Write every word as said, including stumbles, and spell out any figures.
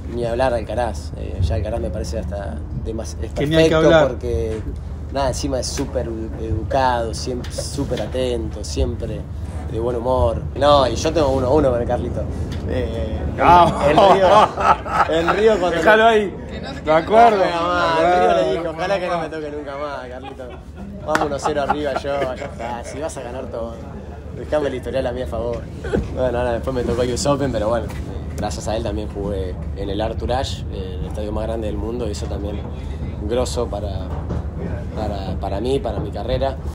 ni hablar Alcaraz. Eh, ya Alcaraz me parece hasta demas, es que perfecto porque nada, encima es súper educado, siempre súper atento, siempre de buen humor. No, y yo tengo uno a uno con el Carlito. Eh, no. En Río, en Río cuando... Déjalo ahí. De acuerdo. En Río le dije, ojalá que no me toque nunca más, Carlito. Vamos uno cero arriba yo, ya está, si vas a ganar todo. Dejame el historial a mí a favor. Bueno, ahora después me tocó U S Open, pero bueno, gracias a él también jugué en el Arthur Ashe, el estadio más grande del mundo, y eso también grosso para, para, para mí, para mi carrera.